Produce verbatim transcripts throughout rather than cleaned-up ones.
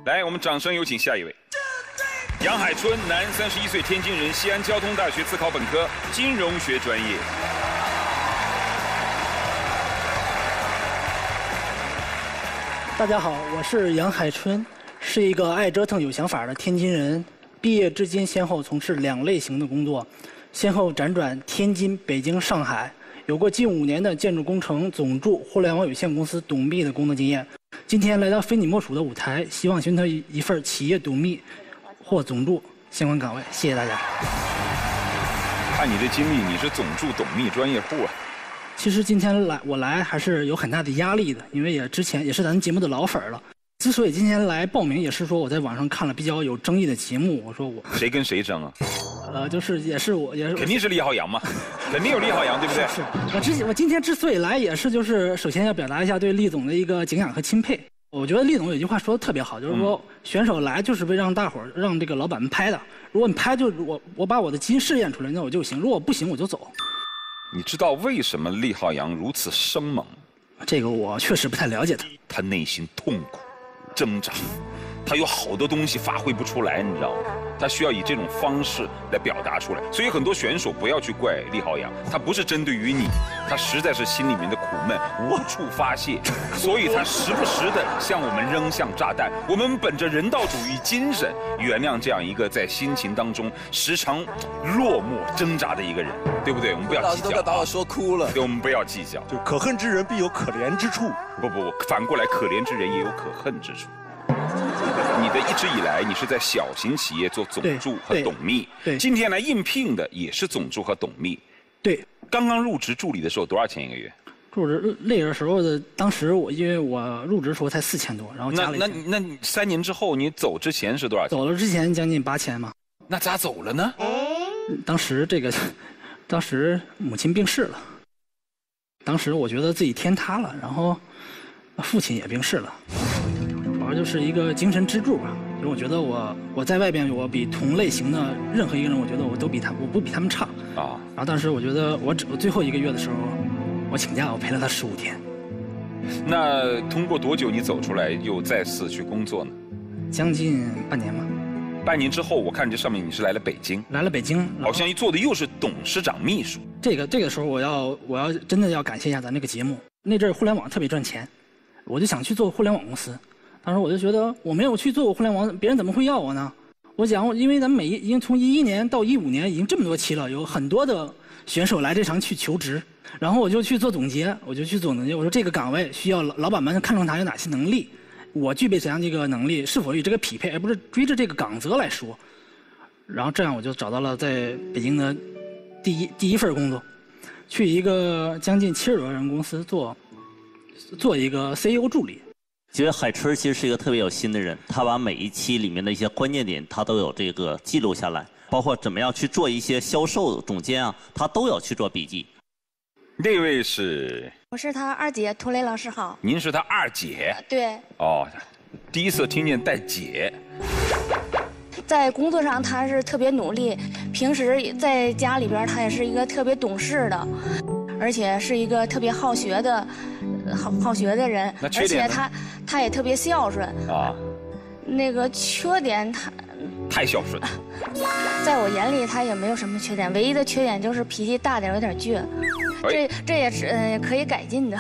来，我们掌声有请下一位。杨海春，男，三十一岁，天津人，西安交通大学自考本科，金融学专业。 大家好，我是杨海春，是一个爱折腾、有想法的天津人。毕业至今，先后从事两类型的工作，先后辗转天津、北京、上海，有过近五年的建筑工程总筑互联网有限公司董秘的工作经验。今天来到非你莫属的舞台，希望寻求一份企业董秘或总筑相关岗位。谢谢大家。 看你这经历，你是总筑董秘专业户啊。 其实今天来我来还是有很大的压力的，因为也之前也是咱节目的老粉了。之所以今天来报名，也是说我在网上看了比较有争议的节目，我说我谁跟谁争啊？ 呃，就是也是我也是肯定是李浩洋嘛，肯定有李浩洋，对不对？ 是，我之我今天之所以来，也是就是首先要表达一下对厉总的一个敬仰和钦佩。我觉得厉总有句话说的特别好，就是说、嗯、选手来就是为让大伙儿让这个老板们拍的，如果你拍就我我把我的基因试验出来，那我就行；如果不行我就走。 你知道为什么厉浩洋如此生猛？ 这个我确实不太了解他。 他内心痛苦、挣扎，他有好多东西发挥不出来，你知道吗？他需要以这种方式来表达出来。所以很多选手不要去怪厉浩洋，他不是针对于你，他实在是心里面的苦闷无处发泄，所以他时不时的向我们扔向炸弹。我们本着人道主义精神，原谅这样一个在心情当中时常落寞挣扎的一个人，对不对？我们不要计较。 老师都快把我说哭了。 对，我们不要计较。 就可恨之人必有可怜之处。 不不不，反过来，可怜之人也有可恨之处。你的一直以来，你是在小型企业做总筑和董秘， 对， 今天来应聘的也是总筑和董秘， 对。 刚刚入职助理的时候多少钱一个月？ 入职那个时候的，当时我因为我入职的时候才四千多，然后加了一那那那三年之后你走之前是多少钱？ 走了之前将近八千嘛。 那咋走了呢？ 当时这个，当时母亲病逝了，当时我觉得自己天塌了，然后父亲也病逝了。主要就是一个精神支柱吧，因为我觉得我我在外边，我比同类型的任何一个人，我觉得我都比他，我不比他们差啊。然后当时我觉得我只我最后一个月的时候，我请假，我陪了他十五天。 那通过多久你走出来又再次去工作呢？ 将近半年吧。 半年之后，我看这上面你是来了北京， 来了北京， 好像一做的又是董事长秘书。 这个这个时候，我要我要真的要感谢一下咱这个节目。那阵儿互联网特别赚钱，我就想去做互联网公司。当时我就觉得我没有去做过互联网，别人怎么会要我呢？我讲，因为咱们每一已经从一一年到一五年已经这么多期了，有很多的选手来这场去求职，然后我就去做总结，我就去做总结，我说这个岗位需要老老板们看重他有哪些能力，我具备怎样的一个能力，是否与这个匹配，而不是追着这个岗责来说。然后这样我就找到了在北京的第一第一份工作，去一个将近七十多人公司做做一个 C E O 助理。 觉得海春其实是一个特别有心的人，他把每一期里面的一些关键点，他都有这个记录下来，包括怎么样去做一些销售总监啊，他都有去做笔记。 那位是？ 我是他二姐，涂磊老师好。 您是他二姐？ 对。 哦，第一次听见带姐。 在工作上他是特别努力，平时在家里边他也是一个特别懂事的，而且是一个特别好学的。好好学的人，而且他他也特别孝顺啊。那个缺点他太孝顺， 在我眼里他也没有什么缺点，唯一的缺点就是脾气大点，有点倔。这这也是呃可以改进的，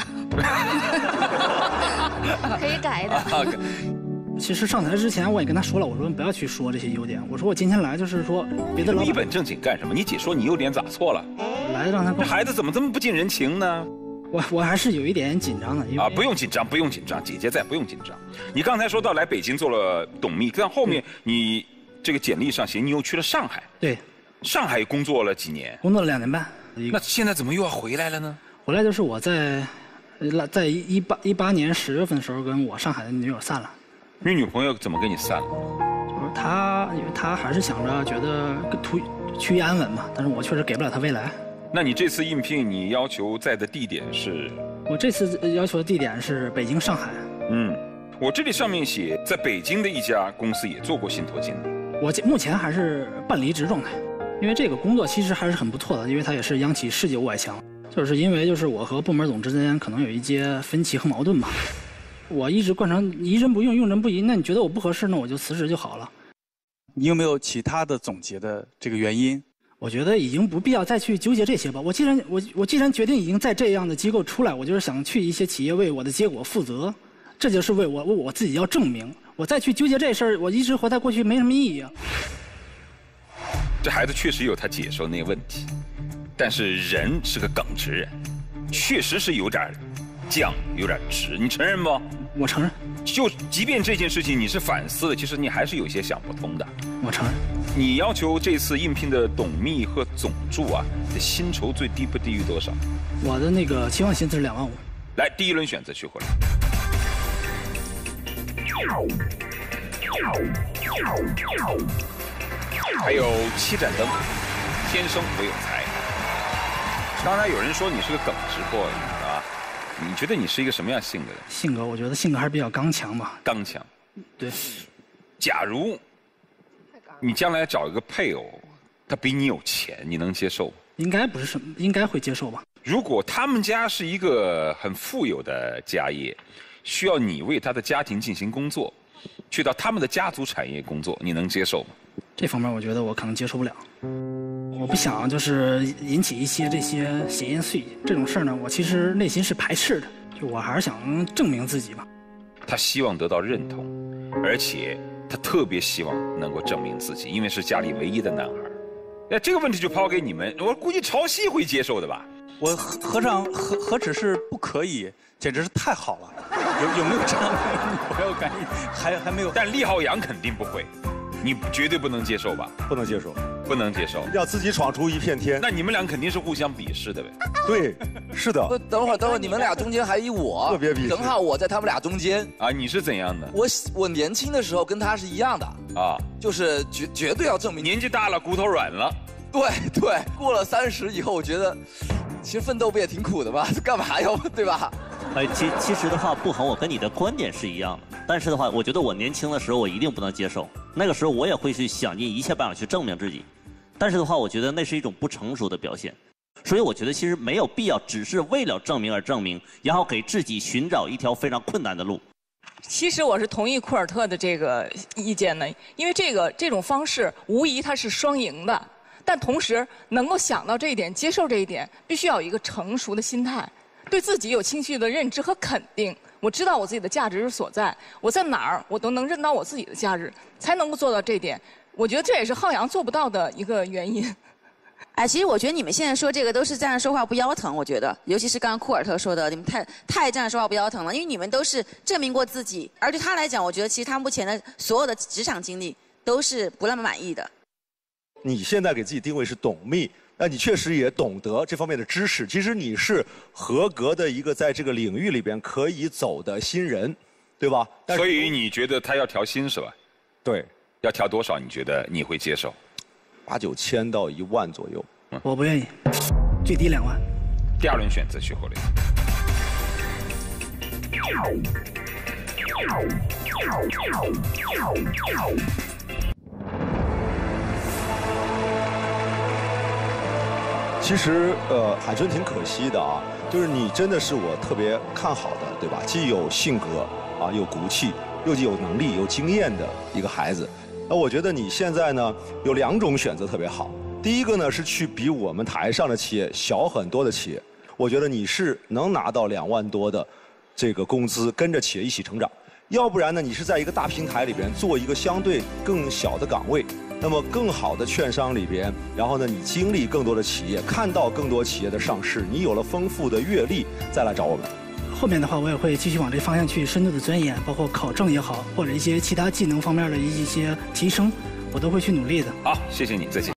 可以改的。 其实上台之前我也跟他说了，我说你不要去说这些优点，我说我今天来就是说别的老板一本正经干什么？你姐说你优点咋错了？ 来让他这孩子怎么这么不近人情呢？ 我我还是有一点紧张的，因为啊，不用紧张，不用紧张，姐姐在，不用紧张。你刚才说到来北京做了董秘，但后面你这个简历上写你又去了上海， 对， 上海工作了几年？ 工作了两年半。 那现在怎么又要回来了呢？ 回来就是我在，在一八一八年十月份的时候跟我上海的女友散了。 你女朋友怎么跟你散了？ 就是她，因为她还是想着觉得图趋于安稳嘛，但是我确实给不了她未来。 那你这次应聘，你要求在的地点是？ 我这次要求的地点是北京、上海。 嗯，我这里上面写，在北京的一家公司也做过信托金。 我目前还是半离职状态，因为这个工作其实还是很不错的，因为它也是央企世界五百强。就是因为就是我和部门总之间可能有一些分歧和矛盾吧。 我一直惯成疑人不用，用人不疑。那你觉得我不合适，那我就辞职就好了。 你有没有其他的总结的这个原因？ 我觉得已经不必要再去纠结这些吧。我既然我我既然决定已经在这样的机构出来，我就是想去一些企业为我的结果负责，这就是为我为我自己要证明。我再去纠结这事儿，我一直活在过去没什么意义啊。 这孩子确实有他姐说那个问题，但是人是个耿直人，确实是有点犟，有点直，你承认不？ 我承认。 就即便这件事情你是反思的，其实你还是有些想不通的。 我承认。 你要求这次应聘的董秘和总助啊，的薪酬最低不低于多少？ 我的那个期望薪资是两万五。 来，第一轮选择去回来。还有七盏灯，天生我有才。刚才有人说你是个耿直 boy 啊，你觉得你是一个什么样性格的？ 性格，我觉得性格还是比较刚强吧。 刚强。 对。 假如你将来找一个配偶，他比你有钱，你能接受吗？ 应该不是什么，应该会接受吧。 如果他们家是一个很富有的家业，需要你为他的家庭进行工作，去到他们的家族产业工作，你能接受吗？ 这方面我觉得我可能接受不了。我不想就是引起一些这些闲言碎语这种事儿呢，我其实内心是排斥的。就我还是想证明自己吧。 他希望得到认同，而且他特别希望能够证明自己，因为是家里唯一的男孩。那这个问题就抛给你们，我估计潮汐会接受的吧？ 我何尝何何止是不可以，简直是太好了。有有没有这样的女朋友？赶紧还还没有。 但厉浩洋肯定不会，你绝对不能接受吧？ 不能接受， 不能接受， 要自己闯出一片天。 那你们俩肯定是互相鄙视的呗？ 对，是的。 不，等会儿，等会儿，你们俩中间还有我， 特别鄙视。 正好我在他们俩中间。 啊，你是怎样的？ 我我年轻的时候跟他是一样的啊， 就是绝绝对要证明。 年纪大了，骨头软了。 对对，过了三十以后，我觉得其实奋斗不也挺苦的吗？干嘛要对吧？ 哎，其其实的话，不恒，我跟你的观点是一样的。但是的话，我觉得我年轻的时候，我一定不能接受。那个时候，我也会去想尽一切办法去证明自己。但是的话，我觉得那是一种不成熟的表现。所以我觉得其实没有必要只是为了证明而证明，然后给自己寻找一条非常困难的路。 其实我是同意库尔特的这个意见的，因为这个这种方式无疑它是双赢的。但同时能够想到这一点，接受这一点，必须要有一个成熟的心态，对自己有清晰的认知和肯定。我知道我自己的价值所在，我在哪儿我都能认到我自己的价值，才能够做到这一点。我觉得这也是浩洋做不到的一个原因。 哎，其实我觉得你们现在说这个都是站着说话不腰疼，我觉得，尤其是刚刚库尔特说的，你们太太站着说话不腰疼了，因为你们都是证明过自己，而对他来讲，我觉得其实他目前的所有的职场经历都是不那么满意的。 你现在给自己定位是董秘，那你确实也懂得这方面的知识。其实你是合格的一个在这个领域里边可以走的新人，对吧？ 所以你觉得他要调薪是吧？ 对， 要调多少？你觉得你会接受？ 八九千到一万左右。 嗯、我不愿意，最低两万。 第二轮选择徐厚雷。 其实，呃，海春挺可惜的啊，就是你真的是我特别看好的，对吧？既有性格啊，有骨气，又既有能力、有经验的一个孩子。那我觉得你现在呢，有两种选择特别好。第一个呢是去比我们台上的企业小很多的企业，我觉得你是能拿到两万多的这个工资，跟着企业一起成长。要不然呢，你是在一个大平台里边做一个相对更小的岗位。那么更好的券商里边，然后呢，你经历更多的企业，看到更多企业的上市，你有了丰富的阅历，再来找我们。 后面的话，我也会继续往这方向去深度的钻研，包括考证也好，或者一些其他技能方面的一些提升，我都会去努力的。 好，谢谢你，再见。